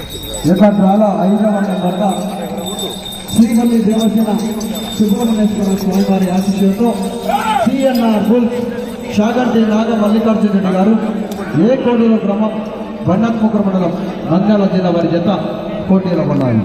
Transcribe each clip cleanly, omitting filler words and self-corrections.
డ్రాలో 5వ నెంబర్ శ్రీవల్లి దేవసేన సుబ్రహ్మణ్యేశ్వర స్వామివారి ఆశీస్సులతో సిఎన్ఆర్ బుల్స్ షాగంటి నాగ మల్లికార్జున రెడ్డి గారు ఏ కోడూరు గ్రామం బండాత్మకర మండలం నంద్యాల జిల్లా వారి జత పోటీలో ఉన్నాయి.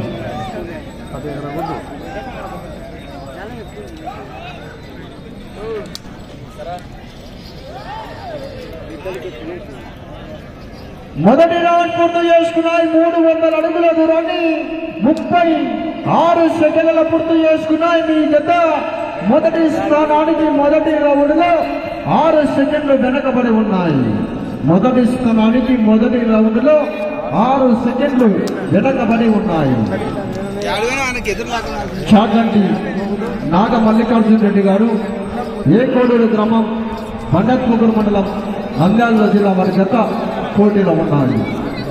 మొదటి రౌండ్ పూర్తి చేసుకున్నాయి. 300 అడుగుల దూరాన్ని 36 సెకండ్ల పూర్తి చేసుకున్నాయి. మీ జత మొదటి స్థానానికి మొదటి రౌండ్ లో 6 సెకండ్లు వెనకబడి ఉన్నాయి. మొదటి స్థానానికి మొదటి రౌండ్ లో 6 సెకండ్లు వెనకబడి ఉన్నాయి. చాగంటి నాగ మల్లికార్జున రెడ్డి గారు ఏ కోడూరు గ్రామం బండాత్మకూరు మండలం నంద్యాల జిల్లా వారి జత పోటీలో ఉన్నాయి.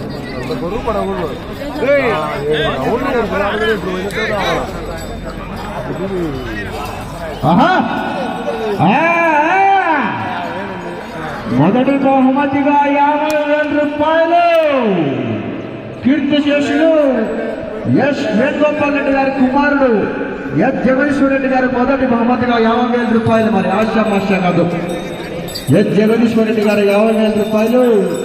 మొదటి బహుమతిగా 50,000 రూపాయలు కీర్తిశేషులు ఎస్ వేణుగోపాల్ రెడ్డి గారి కుమారుడు ఎస్ జగదీశ్వర్ రెడ్డి గారు మొదటి బహుమతిగా 50,000 రూపాయలు. మరి ఆశామాష కాదు, ఎస్ జగదీశ్వర్ రెడ్డి గారు 50,000 రూపాయలు.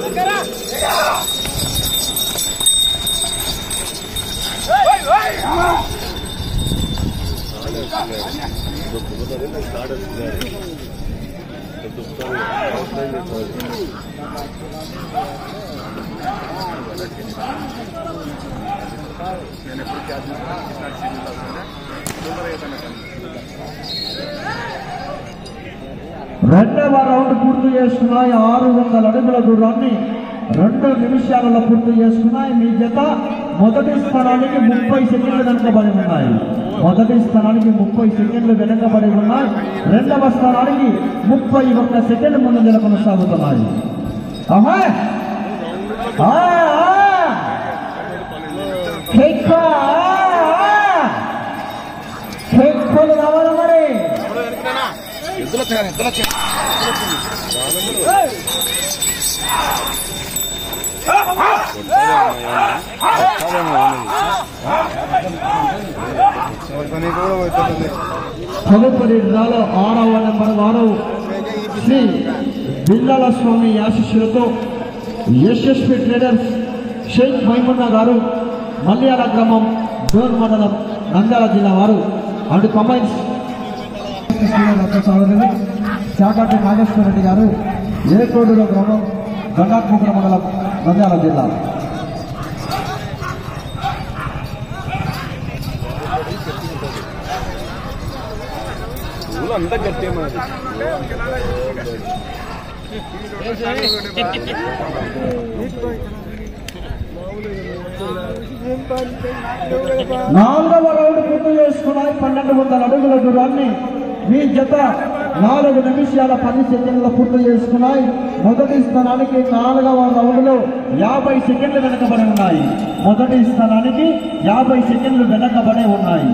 రెండవ రౌండ్ పూర్తి చేసుకున్నాయి. 600 అడుగుల దూరాన్ని 2 నిమిషాలలో పూర్తి చేసుకున్నాయి. మీ జత మొదటి స్థానానికి 30 సెకండ్లు వెనకబడి ఉన్నాయి. మొదటి స్థానానికి 30 సెకండ్లు వెనకబడి ఉన్నాయి. రెండవ స్థానానికి 31 సెకండ్లు ముందంజల కొనసాగుతున్నాయి. రావాలి మరి తదుపరి డ్రాలో 6వ నెంబర్ వారు శ్రీ బిల్లాల స్వామి ఆశీస్సులతో యశస్వి ట్రేడర్స్ షేక్ మైమున్నా గారు మల్యాల గ్రామం డోర్ మండలం నంద్యాల జిల్లా వారు అండ్ కంబైన్స్ సోదరులు చాగంటి నాగేశ్వర రెడ్డి గారు ఏ కోడూరు గ్రామం బండాత్మకూరు మండలం నంద్యాల జిల్లా. అంతా గట్టి నాలుగవ రౌండ్ పూర్తి చేసుకున్నాయి. 1200 అడుగుల దూరాన్ని మీ జత 4 నిమిషాల 10 సెకండ్ల పూర్తి చేసుకున్నాయి. మొదటి స్థానానికి 4వ రౌండ్ లో 50 సెకండ్లు వెనకబడి ఉన్నాయి. మొదటి స్థానానికి 50 సెకండ్లు వెనకబడే ఉన్నాయి.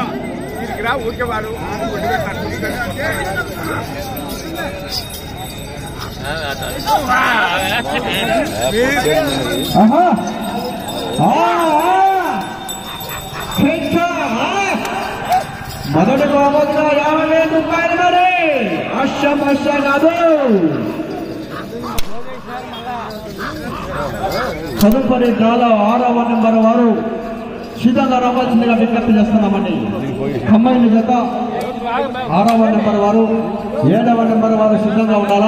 మొదటి బహుమతిగా 50,000 రూపాయలు. మరి ఆశామాష కాదు. తదుపరి డ్రాలో 6వ నెంబర్ వారు సిద్ధంగా రావాల్సిందిగా విజ్ఞప్తి చేస్తున్నామండి. ఖమ్మైని జత 6వ నెంబర్ వారు 7వ నెంబర్ వారు సిద్ధంగా ఉండాలా.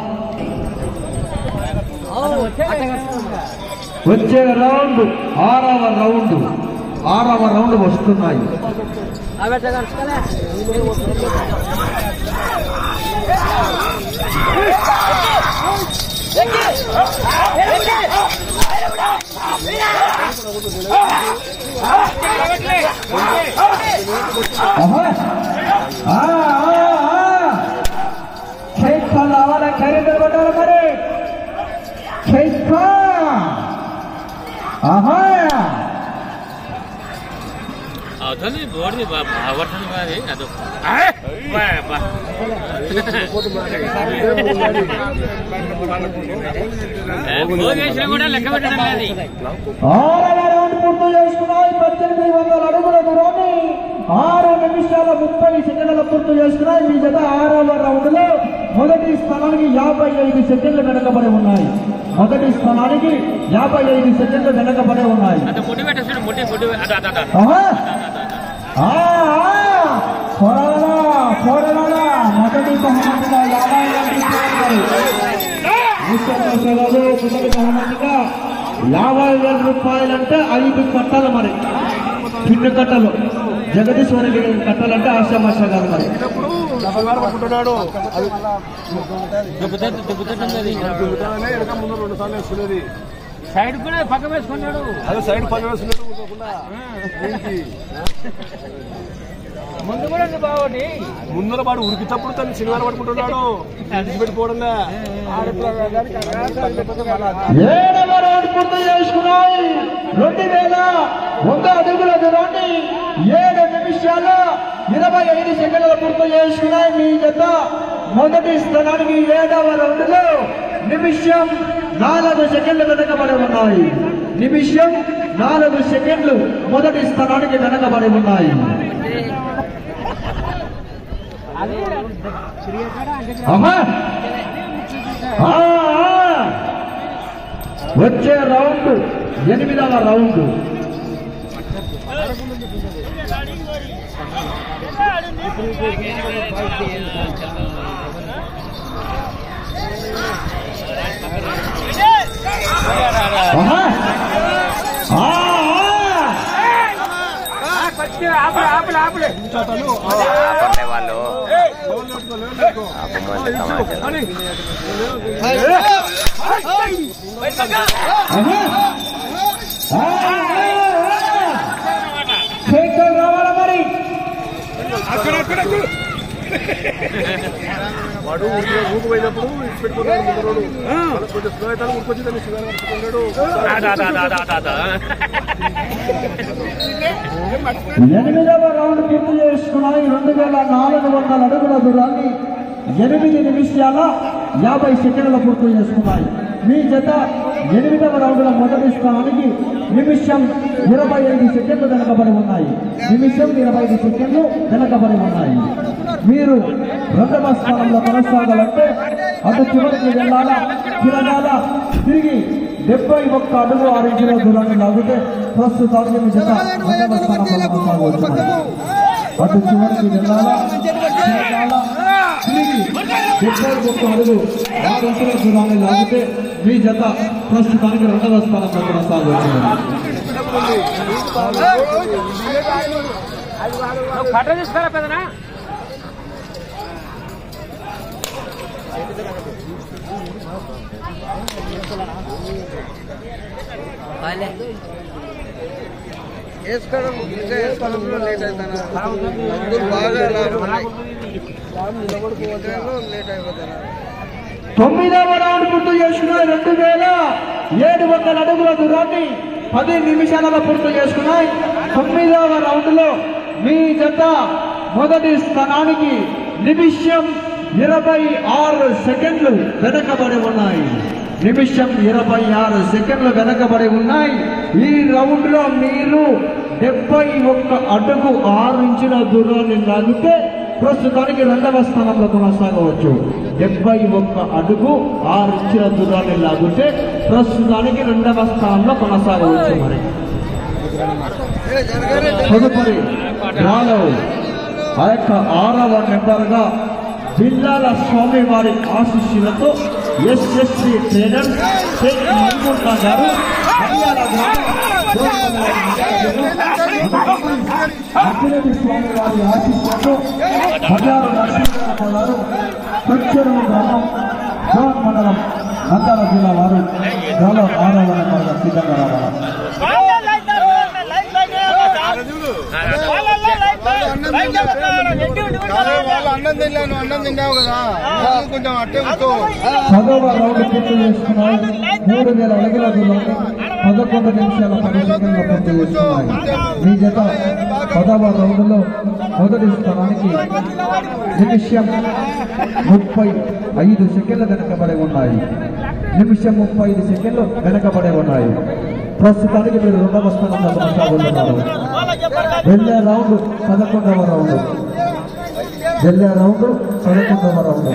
వచ్చే రౌండ్ 6వ రౌండ్ వస్తున్నాయి. రావాలి ఖరీదు పట్టాలి మరి बोर्ड పూర్తి చేసుకున్నాయి. 1800 అడుగుల దూరాన్ని 6 నిమిషాల 30 సెకండ్ల పూర్తి చేసుకున్నాయి. మీ జత 6వ రౌండ్ లో మొదటి స్థానానికి 55 సెకండ్లు వెనకబడి ఉన్నాయి. మొదటి స్థానానికి 55 సెకండ్లు వెనకబడి ఉన్నాయి. మొదటి బహుమతిగా 50,000 రూపాయలంటే 5 కట్టలు. మరి చిన్న కట్టలు జగదీశ్వరి కట్టాలంటే ఆశామాష కాదు. మరి సైడ్ కూడా పక్క వేసుకున్నాడు. అదే సైడ్ పక్క వేసుకున్నాడు. ముందు కూడా బాగుంది. ముందర వాడు ఉరికితప్పుడు తను సినిమాలు పడుకుంటున్నాడు. పెట్టిపోవడంలా 7వ రౌండ్ పూర్తి చేసుకున్నాయి. 2100 అడుగుల దూరాన్ని 7 నిమిషాల 25 సెకండ్ల పూర్తి చేసుకున్నాయి. మీ జత మొదటి స్థానానికి 7వ రౌండ్ లో నిమిషం 4 సెకండ్లు వెనకబడి ఉన్నాయి. నిమిషం 4 సెకండ్లు మొదటి స్థానానికి వెనకబడి ఉన్నాయి. వచ్చే రౌండ్ 8వ రౌండ్. వాళ్ళు రావాలా మరి వాడు ఊపు పోయినప్పుడు పెట్టుకున్నాడు. కొంచెం స్నేహితాలు ఊరుకొచ్చి దాన్ని శివారు పట్టుకున్నాడు. 8వ రౌండ్ పూర్తి చేసుకున్నాయి. 2400 అడుగుల దూరాన్ని 8 నిమిషాల 50 సెకండ్ల పూర్తి చేసుకున్నాయి. మీ జత 8వ రౌండ్ లో మొదటి స్థానానికి నిమిషం 25 సెకండ్లు వెనకబడి ఉన్నాయి. నిమిషం 25 సెకండ్లు వెనకబడి ఉన్నాయి. మీరు 2వ స్థానంలో కొనసాగాలంటే అటు చివరికి వెళ్ళాలా, తిరగాల, తిరిగి 71 అడుగు 6 ఇంచుల దూరాన్ని లాగితే ప్రస్తుతానికి మీ జత 2వ స్థానంలో కొనసాగవచ్చు. అటు చివరికి వెళ్ళాలా, తిరగాల, తిరిగి 71 అడుగు 6 ఇంచుల దూరాన్ని లాగితే మీ జత ప్రస్తుతానికి 2వ స్థానంలో కొనసాగవచ్చు. కట్ట తీసుకురా పెదనా. వేసుకోవడంలో లేట్ అవుతాను. బాగా లేట్ అయిపోతాను. 9వ రౌండ్ పూర్తి చేసుకున్నాయి. 2700 అడుగుల దూరాన్ని 10 నిమిషాలలో పూర్తి చేసుకున్నాయి. 9వ రౌండ్ లో మీ జత మొదటి స్థానానికి నిమిషం 26 సెకండ్లు వెనకబడి ఉన్నాయి. నిమిషం 26 సెకండ్లు వెనకబడి ఉన్నాయి. ఈ రౌండ్ లో మీరు 71 అడుగు 6 ఇంచుల దూరాన్ని లాగితే ప్రస్తుతానికి 2వ స్థానంలో కొనసాగవచ్చు. 71 అడుగు 6 ఇంచుల దూరాన్ని లాగితే ప్రస్తుతానికి 2వ స్థానంలో కొనసాగవచ్చు. మరి తదుపరి డ్రాలో ఆ యొక్క 6వ నెంబర్గా బిల్లాల స్వామి వారి ఆశీస్సులతో ఎస్ఎస్సి ట్రేడర్ షేక్ మన్మూర్ఖా గారు అఖిలేటి స్వామి వారి ఆశీస్సులతో హజారు నరసింహరావు గారు కొచ్చెరువు గ్రామం జోన్ మండలం నంద్యాల జిల్లా వారు డ్రాలో 6వ నెంబర్గా సిద్ధంగా రావాలి. అన్నం తిన్నావు కదా, కొంచెం అట్టే 10వ రౌండ్ పూర్తి చేసుకున్నాయి. 3000 అడుగుల దూరాన్ని 11 నిమిషాల 10 సెకండ్ల పూర్తి చేసుకున్నాయి. మీ జత 10వ రౌండ్లో మొదటి స్థానానికి నిమిషం 35 సెకండ్లు వెనకబడి ఉన్నాయి. నిమిషం 35 సెకండ్లు వెనకబడి ఉన్నాయి. ప్రస్తుతానికి మీరు 2వ స్థానంలో కొనసాగుతున్నారు. వెళ్ళే రౌండ్ 11వ రౌండ్. వెళ్ళే రౌండ్ 11వ రౌండ్.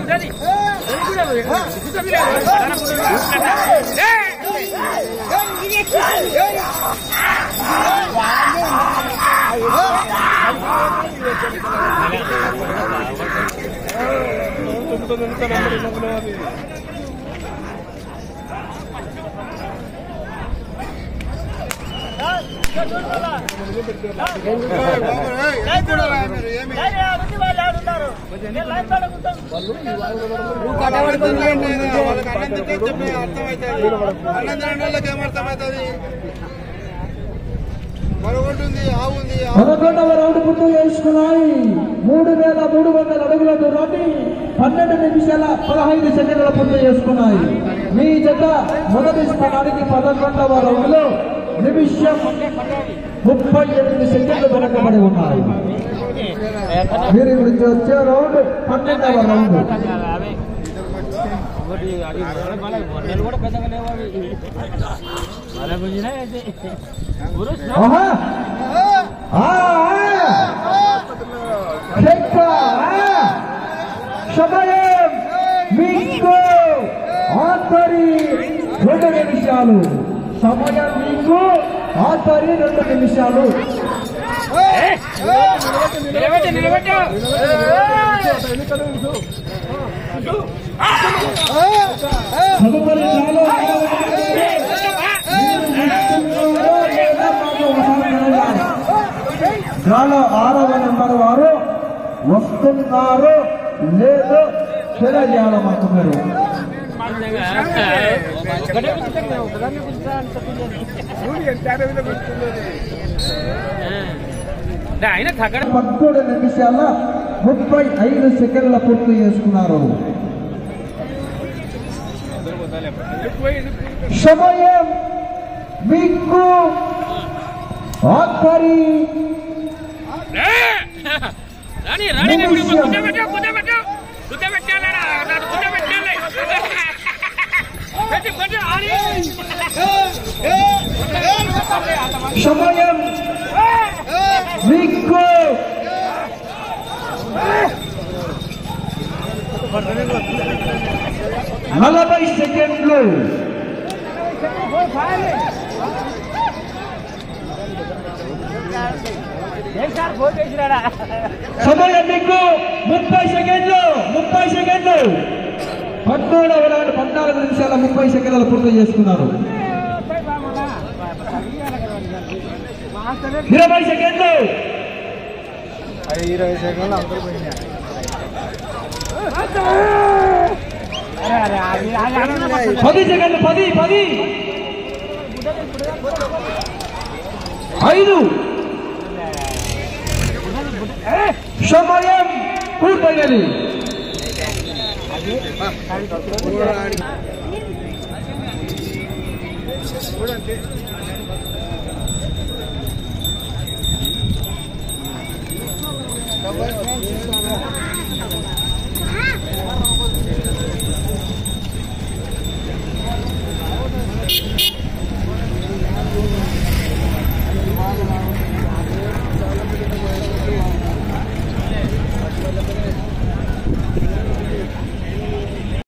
పదకొండవ రౌండ్ పూర్తి చేసుకున్నాయి. 3300 అడుగుల దూరాన్ని 12 నిమిషాల 15 సెకండ్ల పూర్తి చేసుకున్నాయి. మీ జత మొదటి స్థానానికి 11వ రౌండ్ లో నిమిషం 38 సెకండ్లు వెనకబడి ఉన్నాయి. వీరి గురించి వచ్చే రౌండ్ 12వ రౌండ్. సమయం మీకు ఆఖరి 2 నిమిషాలు. సమయం మీకు ఆఖరి 2 నిమిషాలు. గాలో 6వ నెంబర్ వారు వస్తున్నారు లేదో తెలియజేయాలి మాకు మీరు. ఆయన 13 నిమిషాల 35 సెకండ్ల పూర్తి చేసుకున్నారు. సమయం మీకు ఆఖరి సమయం మీకు 40 సెకండ్లు. సమయం మీకు 30 సెకండ్లు. 13వ రౌండ్ 14 నిమిషాల 30 సెకండ్లు పూర్తి చేసుకున్నారు. 20 సెకండ్లు. 20 సెకండ్లు అందరూ పోయినాయి. 10 సెకండ్లు. 10 5 సమయం పూర్తయినది.